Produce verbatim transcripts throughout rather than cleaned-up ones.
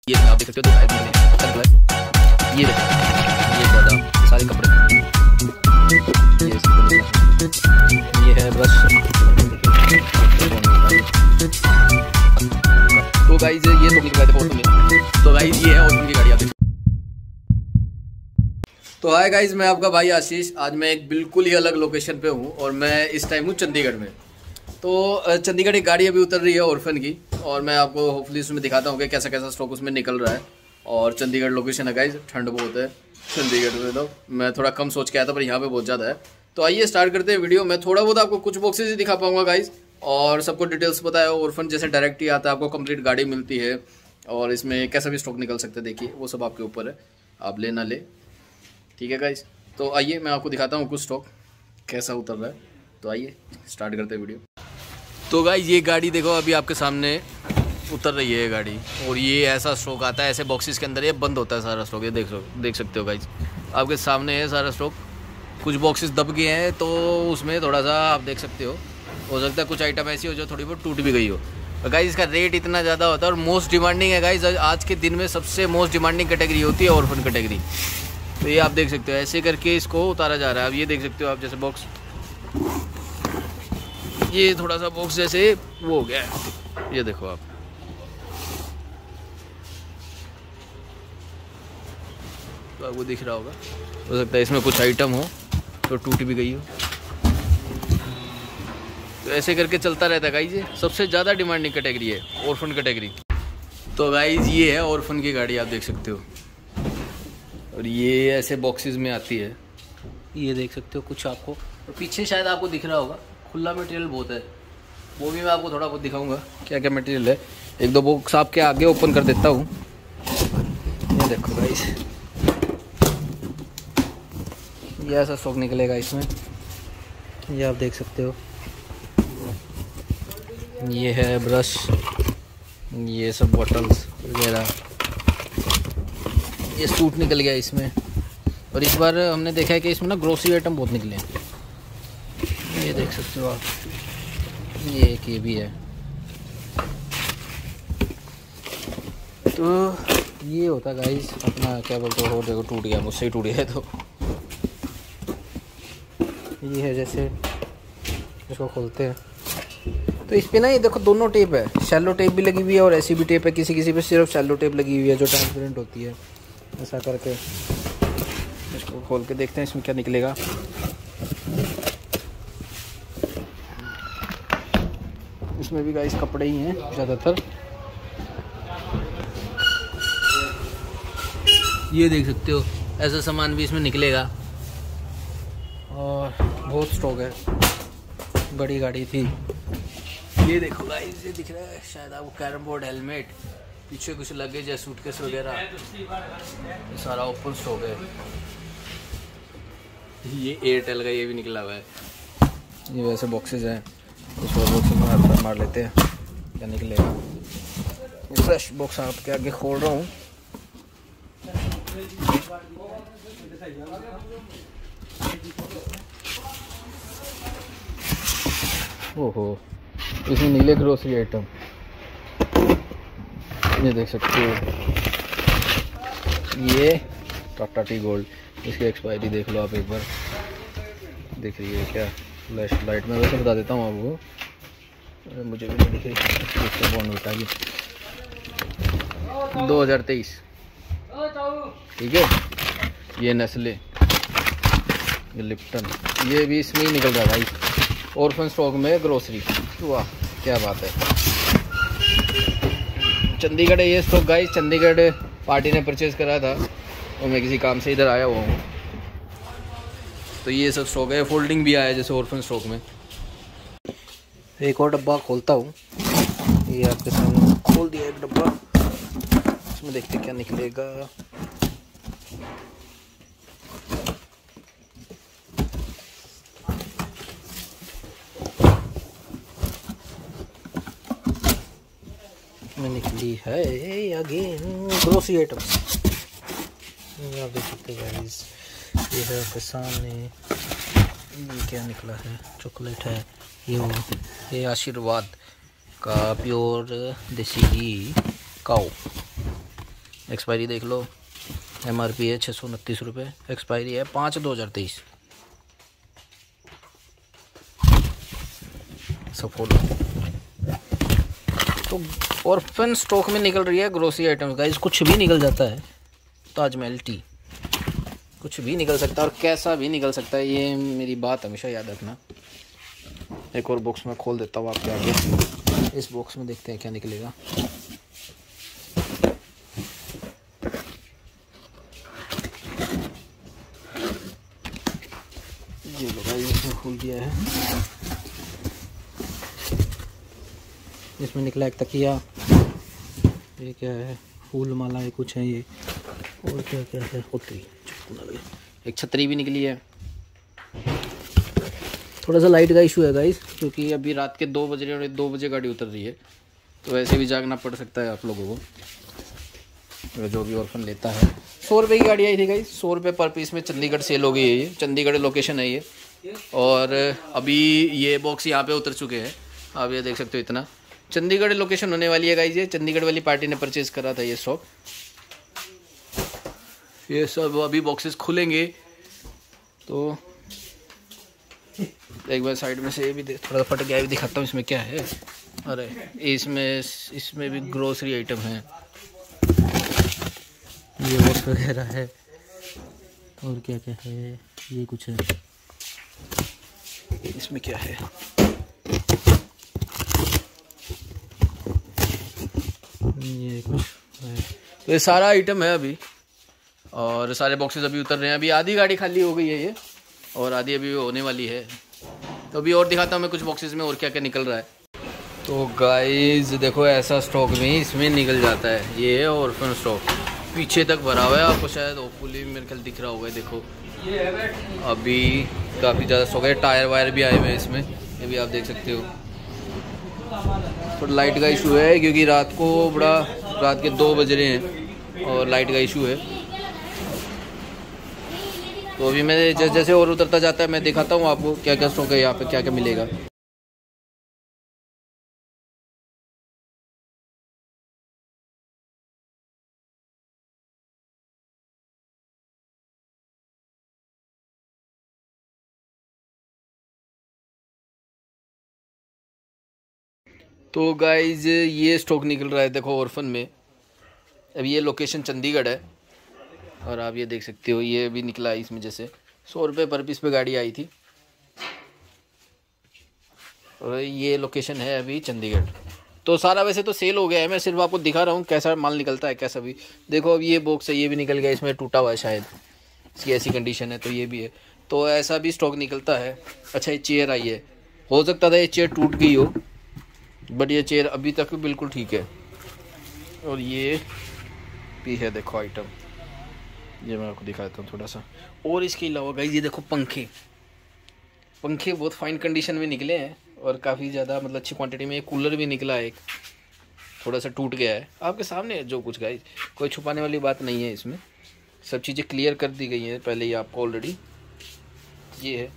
ये आप देख सकते हो, दो टायर निकले हैं कलर। ये देखो, ये बादाम, सारे कपड़े, ये ये है ब्रश। तो गाइस ये तो निकल गए थे फोटो में। तो गाइस ये है ऑर्फन की गाड़ी आप देख। तो हाय गाइस, मैं आपका भाई आशीष। आज मैं एक बिल्कुल ही अलग लोकेशन पे हूँ और मैं इस टाइम हूँ चंडीगढ़ में। तो चंडीगढ़ एक गाड़ी अभी उतर रही है ऑर्फन की, और मैं आपको होपफुली उसमें दिखाता हूँ कि कैसा कैसा स्टॉक उसमें निकल रहा है। और चंडीगढ़ लोकेशन है गाइस, ठंड बहुत है चंडीगढ़ में। तो मैं थोड़ा कम सोच के आया था, पर यहाँ पे बहुत ज़्यादा है। तो आइए स्टार्ट करते हैं वीडियो। मैं थोड़ा बहुत आपको कुछ बॉक्सेस ही दिखा पाऊंगा गाइस, और सबको डिटेल्स बताया। ऑर्फन जैसे डायरेक्ट ही आता है, आपको कंप्लीट गाड़ी मिलती है, और इसमें कैसा भी स्टॉक निकल सकता है। देखिए वो सब आपके ऊपर है, आप ले ना ले, ठीक है गाइस। तो आइए मैं आपको दिखाता हूँ कुछ स्टॉक कैसा उतर रहा है। तो आइए स्टार्ट करते हैं वीडियो। तो गाइस ये गाड़ी देखो, अभी आपके सामने उतर रही है ये गाड़ी, और ये ऐसा स्टॉक आता है ऐसे बॉक्सेस के अंदर। ये बंद होता है सारा स्टॉक, ये देख देख सकते हो गाइस, आपके सामने है सारा स्टॉक। कुछ बॉक्सेस दब गए हैं, तो उसमें थोड़ा सा आप देख सकते हो हो सकता है कुछ आइटम ऐसी हो जो थोड़ी बहुत टूट भी गई हो। गाइस इसका रेट इतना ज़्यादा होता है, और मोस्ट डिमांडिंग है गाइस। आज के दिन में सबसे मोस्ट डिमांडिंग कैटेगरी होती है ऑर्फन कैटेगरी। तो ये आप देख सकते हो, ऐसे करके इसको उतारा जा रहा है। अब ये देख सकते हो आप, जैसे बॉक्स, ये थोड़ा सा बॉक्स जैसे वो हो गया है, ये देखो आप। तो आपको दिख रहा होगा, हो सकता है इसमें कुछ आइटम हो तो टूट भी गई हो। तो ऐसे करके चलता रहता है गाइस। ये सबसे ज़्यादा डिमांडिंग कैटेगरी है ऑर्फन कैटेगरी। तो गाइस ये है ऑर्फन की गाड़ी, आप देख सकते हो, और ये ऐसे बॉक्सेस में आती है। ये देख सकते हो कुछ आपको, और पीछे शायद आपको दिख रहा होगा खुला मटेरियल बहुत है, वो भी मैं आपको थोड़ा बहुत दिखाऊंगा क्या क्या मटेरियल है। एक दो बॉक्स आपके आगे ओपन कर देता हूँ। ये देखो गाइस, ये ऐसा स्टॉक निकलेगा इसमें, ये आप देख सकते हो। ये है ब्रश, ये सब बॉटल्स वगैरह। ये सूट निकल गया इसमें, और इस बार हमने देखा है कि इसमें ना ग्रोसरी आइटम बहुत निकले हैं। ये देख सकते हो आप, ये एक ये भी है। तो ये होता गाइस अपना, क्या बोलते हो, देखो टूट गया, मुझसे ही टूट गया। तो ये है, जैसे इसको खोलते हैं तो इस पे ना ये देखो दोनों टेप है, शैलो टेप भी लगी हुई है और ऐसी भी टेप है। किसी किसी पे सिर्फ शैलो टेप लगी हुई है जो ट्रांसपेरेंट होती है। ऐसा करके इसको खोल के देखते हैं इसमें क्या निकलेगा। इसमें भी गाइस कपड़े ही हैं ज़्यादातर। ये देख सकते हो, ऐसा सामान भी इसमें निकलेगा, और बहुत स्टॉक है, बड़ी गाड़ी थी। ये देखो गाइस, ये दिख रहा है शायद आपको, कैरम बोर्ड, हेलमेट, पीछे कुछ लगेज है, सूटकेस वगैरह, सारा ओपन स्टॉक है। ये एयरटेल का ये भी निकला हुआ है। ये वैसे बॉक्सेस हैं, कुछ और बॉक्स में हाथ मार लेते हैं क्या निकलेगा। ये फ्रेश बॉक्स आपके आगे खोल रहा हूँ। ओहो, इसमें नीले ग्रोसरी आइटम, ये देख सकते हो। ये टाटा टी गोल्ड, इसकी एक्सपायरी देख लो आप एक बार, दिख रही है क्या फ्लैश लाइट में? वैसे बता देता हूँ आपको, मुझे भी नहीं दिख रही। बॉर्नविटा की दो हज़ार तेईस, ठीक है। ये नेस्ले, ये लिप्टन, ये भी इसमें ही निकल रहा भाई ऑर्फन स्टॉक में ग्रोसरी। वाह क्या बात है, चंडीगढ़ है ये स्टॉक गाइस। चंडीगढ़ पार्टी ने परचेज करा था, और मैं किसी काम से इधर आया हुआ हूँ। तो ये सब स्टॉक है, फोल्डिंग भी आया जैसे ऑर्फन स्टॉक में। एक और डब्बा खोलता हूँ, ये आपके सामने खोल दिया एक डब्बा, इसमें देखते क्या निकलेगा। में निकली है अगेन ग्रोसरी आइटम्स। आप देख सकते हैं गाइस, ये है आपके सामने। ये क्या निकला है, चॉकलेट है। ये वो ये आशीर्वाद का प्योर देसी घी काऊ, एक्सपायरी देख लो, एमआरपी है छः सौ उनतीस रुपये, एक्सपायरी है पाँच दो हज़ार तेईस। सफोला तो ऑर्फन स्टॉक में निकल रही है ग्रोसरी आइटम्स गाइस, कुछ भी निकल जाता है। ताजमहल टी, कुछ भी निकल सकता है और कैसा भी निकल सकता है, ये मेरी बात हमेशा याद रखना। एक और बॉक्स में खोल देता हूँ आपके आगे, इस बॉक्स में देखते हैं क्या निकलेगा। ये लो गाइस, इसमें खोल दिया है। इसमें निकला एक तकिया, ये क्या है, फूल माला है कुछ है ये, और क्या क्या है, छतरी, एक छतरी भी निकली है। थोड़ा सा लाइट का इशू है गाइस, क्योंकि अभी रात के दो बज रहे हैं और दो बजे गाड़ी उतर रही है, तो वैसे भी जागना पड़ सकता है आप लोगों को। जो भी ऑर्फन लेता है, सौ रुपये की गाड़ी आई थी गाइस, सौ रुपये पर पीस में चंडीगढ़ सेल हो गई है। ये चंडीगढ़ लोकेशन है ये, और अभी ये बॉक्स यहाँ पे उतर चुके हैं, आप ये देख सकते हो। इतना चंडीगढ़ लोकेशन होने वाली है गाइस, ये चंडीगढ़ वाली पार्टी ने परचेज करा था ये स्टॉक। ये सब अभी बॉक्सेस खुलेंगे, तो एक बार साइड में से ये भी थोड़ा फट गया, भी दिखाता हूँ इसमें क्या है। अरे इसमें इसमें भी ग्रोसरी आइटम है, ये और वगैरह है, और क्या क्या है, ये कुछ है, इसमें क्या है, ये कुछ है। तो ये सारा आइटम है अभी, और सारे बॉक्सेस अभी उतर रहे हैं। अभी आधी गाड़ी खाली हो गई है ये, और आधी अभी होने वाली है। तो अभी और दिखाता हूँ मैं कुछ बॉक्सेस में और क्या क्या निकल रहा है। तो गाइस देखो, ऐसा स्टॉक में इसमें निकल जाता है। ये है ऑर्फन स्टॉक, पीछे तक भरा हुआ है, आपको शायद होपफुली मेरे ख्याल दिख रहा होगा। देखो अभी काफ़ी ज़्यादा स्टॉक है, टायर वायर भी आए हुए हैं इसमें, ये भी आप देख सकते हो। तो लाइट का इशू है, क्योंकि रात को बड़ा रात के दो बज रहे हैं और लाइट का इशू है। तो अभी मैं जैसे जैसे और उतरता जाता है मैं दिखाता हूँ आपको क्या क्या स्टॉक है यहाँ पे, क्या क्या मिलेगा। तो गाइज ये स्टॉक निकल रहा है देखो ऑर्फन में। अब ये लोकेशन चंडीगढ़ है, और आप ये देख सकते हो, ये भी निकला है इसमें। जैसे सौ रुपये पर पीस पे गाड़ी आई थी, और ये लोकेशन है अभी चंडीगढ़। तो सारा वैसे तो सेल हो गया है, मैं सिर्फ आपको दिखा रहा हूँ कैसा माल निकलता है कैसा भी। देखो अब ये बॉक्स है, ये भी निकल गया, इसमें टूटा हुआ है शायद, इसकी ऐसी कंडीशन है, तो ये भी है। तो ऐसा भी स्टॉक निकलता है। अच्छा ये चेयर आई है, हो सकता था ये चेयर टूट गई हो, बट ये चेयर अभी तक बिल्कुल ठीक है। और ये भी है देखो आइटम, ये मैं आपको दिखाता हूँ थोड़ा सा। और इसके अलावा गाइस ये देखो पंखे, पंखे बहुत फाइन कंडीशन में निकले हैं, और काफ़ी ज़्यादा मतलब अच्छी क्वांटिटी में। एक कूलर भी निकला है, एक थोड़ा सा टूट गया है, आपके सामने है जो कुछ गाइस, कोई छुपाने वाली बात नहीं है इसमें, सब चीज़ें क्लियर कर दी गई हैं पहले ही आपको ऑलरेडी। ये है,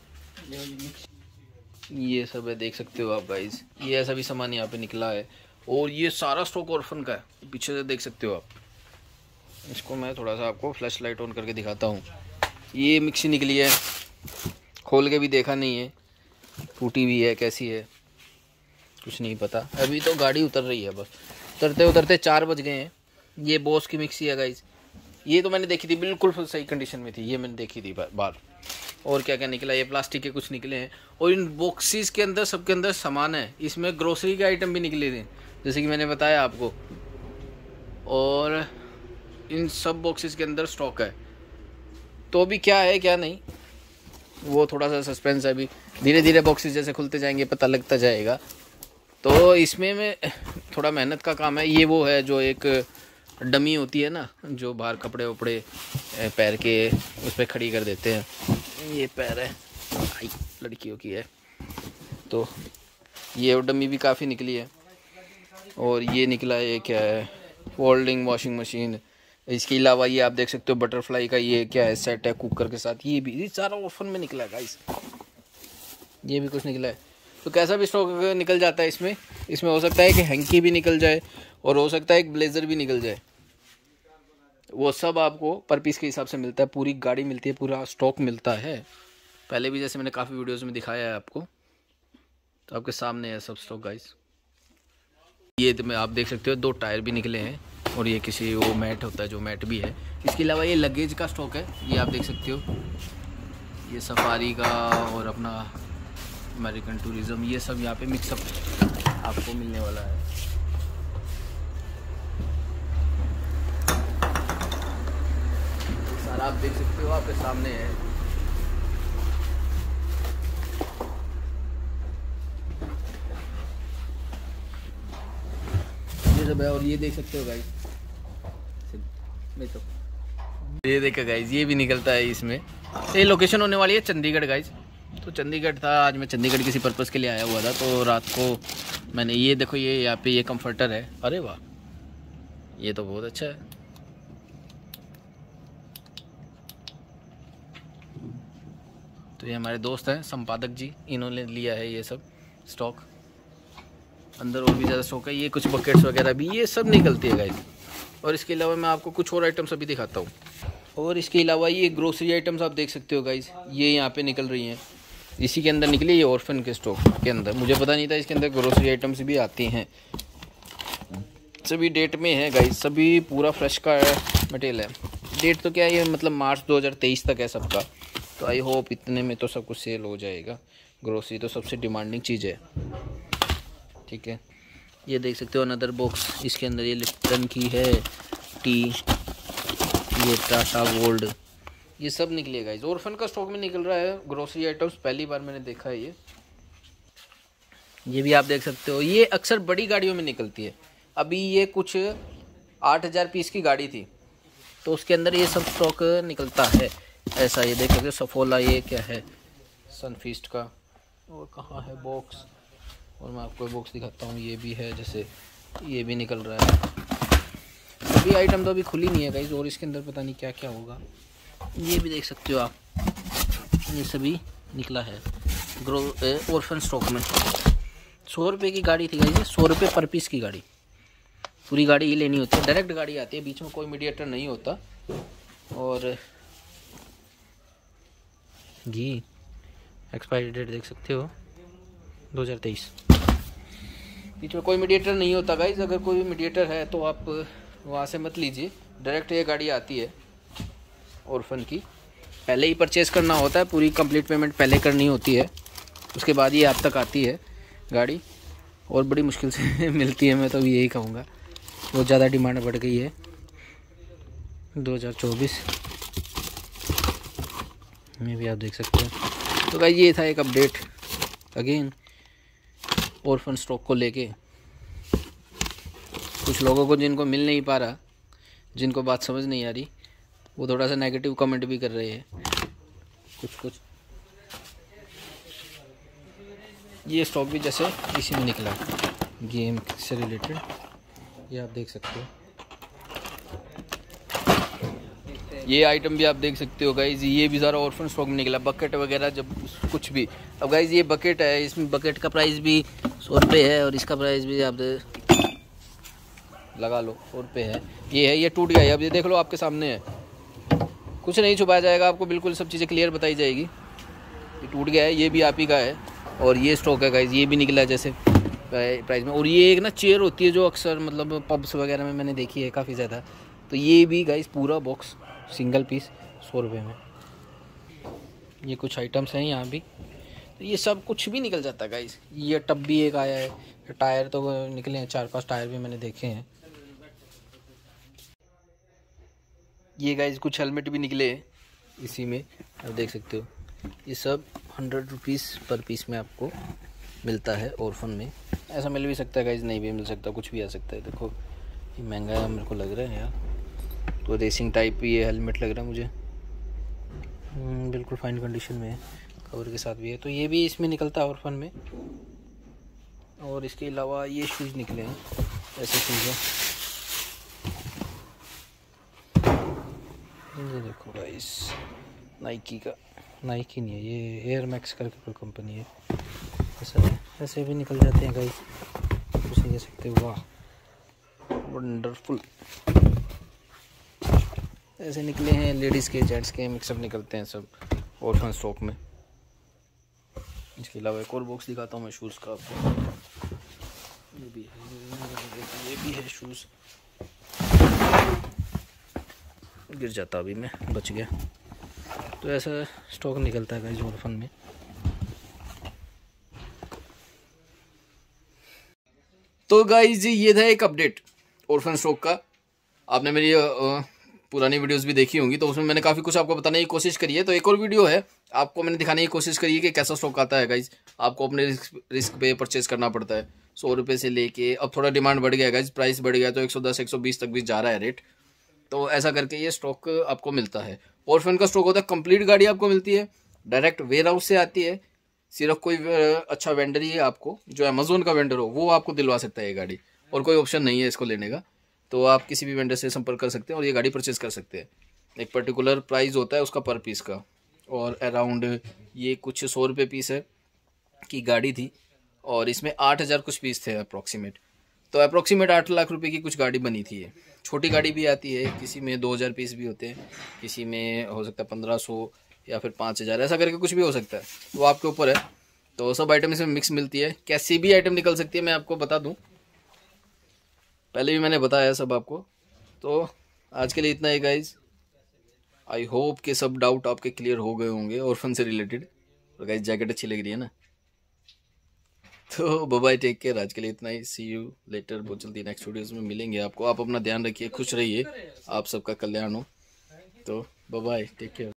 ये सब है, देख सकते हो आप गाइस, ये ऐसा भी सामान यहाँ पे निकला है। और ये सारा स्टॉक ऑर्फन का है, पीछे से देख सकते हो आप। इसको मैं थोड़ा सा आपको फ्लैश लाइट ऑन करके दिखाता हूँ। ये मिक्सी निकली है, खोल के भी देखा नहीं है, टूटी हुई है, कैसी है कुछ नहीं पता। अभी तो गाड़ी उतर रही है, बस उतरते उतरते चार बज गए हैं। ये बॉस की मिक्सी है गाइस, ये तो मैंने देखी थी, बिल्कुल सही कंडीशन में थी, ये मैंने देखी थी बार। और क्या क्या निकला, ये प्लास्टिक के कुछ निकले हैं, और इन बॉक्सेस के अंदर सबके अंदर सामान है। इसमें ग्रोसरी के आइटम भी निकले थे, जैसे कि मैंने बताया आपको। और इन सब बॉक्सेस के अंदर स्टॉक है, तो अभी क्या है क्या नहीं वो थोड़ा सा सस्पेंस है। अभी धीरे धीरे बॉक्सेस जैसे खुलते जाएंगे पता लगता जाएगा। तो इसमें में थोड़ा मेहनत का काम है। ये वो है जो एक डमी होती है ना, जो बाहर कपड़े वपड़े पैर के उस पर खड़ी कर देते हैं, ये पैर है, आई लड़कियों की है। तो ये डमी भी काफ़ी निकली है। और ये निकला है, ये क्या है, फोल्डिंग वॉशिंग मशीन। इसके अलावा ये आप देख सकते हो बटरफ्लाई का ये क्या है, सेट है कुकर के साथ। ये भी ये सारा ऑफर में निकला है गाइस, ये भी कुछ निकला है। तो कैसा भी स्टॉक निकल जाता है इसमें। इसमें हो सकता है कि हैंकी भी निकल जाए, और हो सकता है एक ब्लेज़र भी निकल जाए। वो सब आपको पर पीस के हिसाब से मिलता है, पूरी गाड़ी मिलती है, पूरा स्टॉक मिलता है। पहले भी जैसे मैंने काफ़ी वीडियोस में दिखाया है आपको, तो आपके सामने है सब स्टॉक गाइस। ये तो मैं आप देख सकते हो दो टायर भी निकले हैं, और ये किसी वो मैट होता है जो मैट भी है। इसके अलावा ये लगेज का स्टॉक है, ये आप देख सकते हो, ये सफारी का और अपना अमेरिकन टूरिज्म, ये सब यहाँ पे मिक्सअप आपको मिलने वाला है। सारा आप देख सकते हो आपके सामने है। ये सब है, और ये देख सकते हो गाइस, मैं तो ये देखा गाइस, ये भी निकलता है इसमें। ये लोकेशन होने वाली है चंडीगढ़ गाइस। तो चंडीगढ़ था, आज मैं चंडीगढ़ किसी पर्पज़ के लिए आया हुआ था, तो रात को मैंने ये देखो, ये यहाँ पे ये कंफर्टर है। अरे वाह, ये तो बहुत अच्छा है। तो ये हमारे दोस्त हैं संपादक जी, इन्होंने लिया है ये सब स्टॉक। अंदर और भी ज़्यादा स्टॉक है, ये कुछ बकेट्स वगैरह भी ये सब निकलती है गाइस। और इसके अलावा मैं आपको कुछ और आइटम्स अभी दिखाता हूँ। और इसके अलावा ये ग्रोसरी आइटम्स आप देख सकते हो गाइस, ये यहाँ पे निकल रही हैं। इसी के अंदर निकली ये ऑर्फन के स्टॉक के अंदर, मुझे पता नहीं था इसके अंदर ग्रोसरी आइटम्स भी आती हैं। सभी डेट में है गाइस, सभी पूरा फ्रेश का मटेरियल है। डेट तो क्या है, ये मतलब मार्च दो हज़ार तेईस तक है सबका। तो आई होप इतने में तो सब कुछ सेल हो जाएगा। ग्रोसरी तो सबसे डिमांडिंग चीज़ है, ठीक है। ये देख सकते हो अनदर बॉक्स, इसके अंदर ये लिप्टन की है टी, ये टाटा गोल्ड, ये सब निकलेगा गाइस। ऑर्फन का स्टॉक में निकल रहा है ग्रोसरी आइटम्स, पहली बार मैंने देखा है ये। ये भी आप देख सकते हो, ये अक्सर बड़ी गाड़ियों में निकलती है। अभी ये कुछ आठ हज़ार पीस की गाड़ी थी, तो उसके अंदर ये सब स्टॉक निकलता है ऐसा। ये देख सकते हो सफोला, ये क्या है सनफीस्ट का। और कहाँ है बॉक्स, और मैं आपको बॉक्स दिखाता हूँ, ये भी है जैसे, ये भी निकल रहा है। अभी आइटम तो अभी खुली नहीं है गाइस, और इसके अंदर पता नहीं क्या क्या होगा। ये भी देख सकते हो आप, ये सभी निकला है ग्रो ऑर्फन स्टॉक में। सौ रुपये की गाड़ी थी गाइस, सौ रुपये पर पीस की गाड़ी। पूरी गाड़ी ही लेनी होती है, डायरेक्ट गाड़ी आती है, बीच में कोई मीडिएटर नहीं होता। और जी एक्सपायरी डेट देख सकते हो दो हज़ार तेईस, बीच में कोई मीडिएटर नहीं होता गाइस। अगर कोई मीडिएटर है तो आप वहाँ से मत लीजिए, डायरेक्ट ये गाड़ी आती है ऑर्फन की। पहले ही परचेज़ करना होता है, पूरी कंप्लीट पेमेंट पहले करनी होती है, उसके बाद ये आप तक आती है गाड़ी। और बड़ी मुश्किल से मिलती है, मैं तो अभी यही कहूँगा, बहुत ज़्यादा डिमांड बढ़ गई है दो हज़ार चौबीस में भी, आप देख सकते हो। तो भाई ये था एक अपडेट अगेन ऑर्फन स्टॉक को लेके। कुछ लोगों को जिनको मिल नहीं पा रहा, जिनको बात समझ नहीं आ रही, वो थोड़ा सा नेगेटिव कमेंट भी कर रहे हैं कुछ कुछ। ये स्टॉक भी जैसे इसी में निकला गेम से रिलेटेड, ये आप देख सकते हो। ये आइटम भी आप देख सकते हो गाइज, ये भी सारा ऑर्फन स्टॉक में निकला, बकेट वगैरह जब कुछ भी। अब गाइज ये बकेट है, इसमें बकेट का प्राइस भी सौ रुपये है, और इसका प्राइस भी आप लगा लो सौ रुपये है। ये है, ये टूट गया है, अब ये देख लो आपके सामने है, कुछ नहीं छुपाया जाएगा आपको, बिल्कुल सब चीज़ें क्लियर बताई जाएगी। ये टूट गया है, ये भी आप ही का है। और ये स्टॉक है गाइज, ये भी निकला है जैसे प्राइस में। और ये एक ना चेयर होती है जो अक्सर मतलब पब्स वगैरह में मैंने देखी है काफ़ी ज़्यादा, तो ये भी गाइज पूरा बॉक्स सिंगल पीस सौ रुपये में। ये कुछ आइटम्स हैं यहाँ भी, तो ये सब कुछ भी निकल जाता है गाइज। ये टब भी एक आया है, टायर तो निकले हैं, चार पांच टायर भी मैंने देखे हैं। ये गाइज कुछ हेलमेट भी निकले हैं इसी में, आप देख सकते हो। ये सब हंड्रेड रुपीज़ पर पीस में आपको मिलता है ऑर्फन में। ऐसा मिल भी सकता है गाइज, नहीं भी मिल सकता, कुछ भी आ सकता है। देखो ये महंगा है मेरे को लग रहा है यार, तो रेसिंग टाइप ये हेलमेट लग रहा है मुझे, बिल्कुल फाइन कंडीशन में है, कवर के साथ भी है। तो ये भी इसमें निकलता है ऑर्फन में। और इसके अलावा ये शूज़ निकले हैं, ऐसे शूज़ हैं, ये देखो गाइस, नाइकी का, नाइकी नहीं है ये, एयर मैक्स करके कोई कंपनी है, ऐसा है। ऐसे भी निकल जाते हैं गाइस, कुछ नहीं कह सकते। वाह वंडरफुल। ऐसे निकले हैं, लेडीज़ के जेंट्स के मिक्सअप निकलते हैं सब ऑर्फन स्टॉक में। इसके अलावा एक और बॉक्स दिखाता हूँ मैं शूज़ का आपको। ये भी है, ये भी है शूज़। गिर जाता अभी मैं, बच गया। तो ऐसा स्टॉक निकलता है गाइस ऑर्फन में। तो गाइज ये था एक अपडेट ऑर्फन स्टॉक का। आपने मेरी आ, पुरानी वीडियोस भी देखी होंगी, तो उसमें मैंने काफ़ी कुछ आपको बताने की कोशिश करी है। तो एक और वीडियो है, आपको मैंने दिखाने की कोशिश करी है कि कैसा स्टॉक आता है गाइज। आपको अपने रिस्क रिस्क पे परचेज करना पड़ता है। सौ रुपये से लेके अब थोड़ा डिमांड बढ़ गया गाइज, प्राइस बढ़ गया तो एक सौ दस एक सौ बीस तक भी जा रहा है रेट। तो ऐसा करके ये स्टॉक आपको मिलता है। ऑर्फन का स्टॉक होता है, कंप्लीट गाड़ी आपको मिलती है, डायरेक्ट वेयर हाउस से आती है। सिर्फ कोई अच्छा वेंडर ही है आपको, जो अमेजोन का वेंडर हो वो आपको दिलवा सकता है ये गाड़ी, और कोई ऑप्शन नहीं है इसको लेने का। तो आप किसी भी वेंडर से संपर्क कर सकते हैं और ये गाड़ी परचेज कर सकते हैं। एक पर्टिकुलर प्राइस होता है उसका पर पीस का, और अराउंड ये कुछ सौ रुपये पीस है की गाड़ी थी, और इसमें आठ हज़ार कुछ पीस थे अप्रॉक्सीमेट। तो अप्रॉक्सीमेट आठ लाख रुपए की कुछ गाड़ी बनी थी। ये छोटी गाड़ी भी आती है, किसी में दो हज़ार पीस भी होते हैं, किसी में हो सकता है पंद्रह सौ या फिर पाँच हज़ार, ऐसा करके कुछ भी हो सकता है, वो आपके ऊपर है। तो सब आइटम इसमें मिक्स मिलती है, कैसी भी आइटम निकल सकती है, मैं आपको बता दूं, पहले भी मैंने बताया सब आपको। तो आज के लिए इतना ही गाइज। आई होप कि सब डाउट आपके क्लियर हो गए होंगे ऑर्फन से रिलेटेड। और गाइज जैकेट अच्छी लग रही है ना, तो बाय बाय, टेक केयर। आज के लिए इतना ही, सी यू लेटर। बहुत जल्दी नेक्स्ट वीडियोस में मिलेंगे आपको। आप अपना ध्यान रखिए, खुश रहिए, आप सबका कल्याण हो। तो बाय बाय, टेक केयर।